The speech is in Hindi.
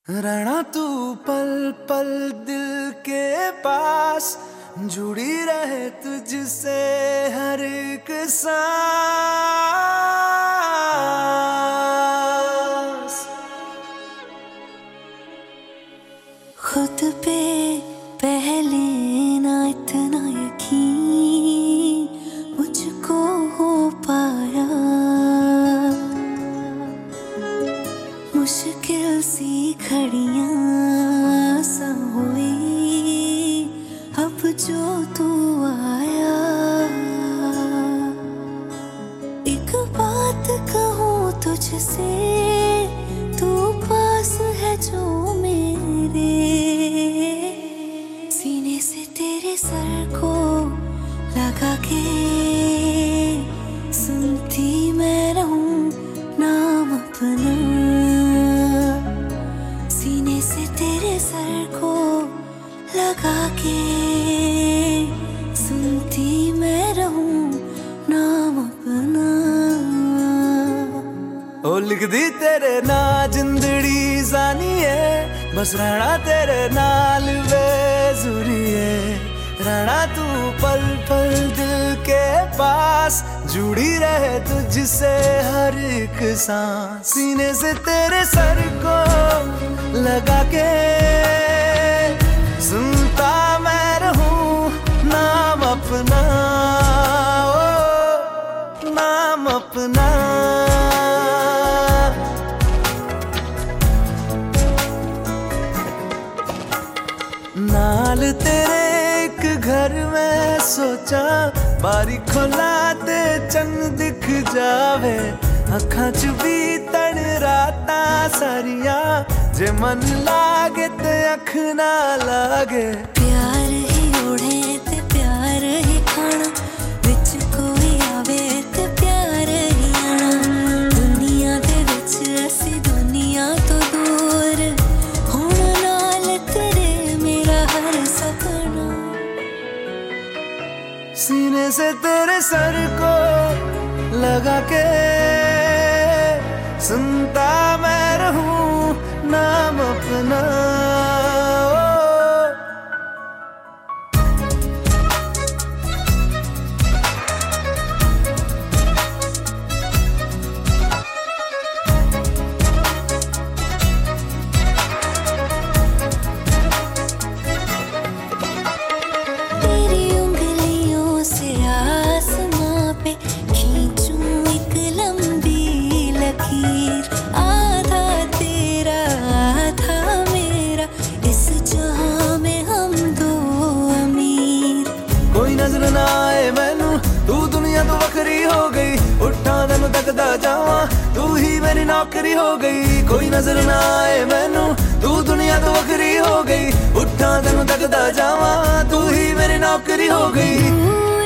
रहना तू पल पल दिल के पास, जुड़ी रहे तुझसे हर एक सांस। खुद पे पहले ना इतना यकीन मुझको हो पाया, मुश्किल सी घड़ियां सा हुई अब जो तू आया। एक बात कहूँ तुझसे, तू पास है जो मेरे, सीने से तेरे सर को लगा के सुनती मैं रहूं नाम अपना। सीने से तेरे सर को लगा के सुनती मैं रहूं नाम अपना। ओ लिख दी तेरे ना जिंदड़ी जानी है, बस रहना तेरे नाल बेजुरी है। रहना तू पल पल दिल के पास, जुड़ी रहे तुझसे हर एक सांस। सीने से तेरे सर को लगा के सुनता मैं रहूं नाम अपना, ओ नाम अपना। नाल तेरे एक घर में सोचा, बारी खोला ते चंद दिख जावे। अखां च भी तन राता सारिया, जे मन लागे ते अख ना लागे। प्यार ही ओढ़े ते प्यार ही खाना, विच कोई आवे ते प्यार ही आना। दुनिया दे विच असी दुनिया तो दूर, हुण नाल तेरे मेरा हर सपना। सीने से तेरे सर को लगा के सुनता मैं रहूं नाम अपना। तेरी उंगलियों से आसमां पे खींचूं एक लंबी लकीर। आधा तेरा आधा मेरा, इस जहां में हम दो अमीर। कोई नजर ना आए मैनू, तू दुनिया तो वखरी हो गई। उठा तेनू तकदा जावां, तू ही मेरी नौकरी हो गई। कोई नजर ना आए मैनू, तू दुनिया तो वखरी हो गई। उठा तेनू तकदा जावां, तू ही मेरी नौकरी हो गई।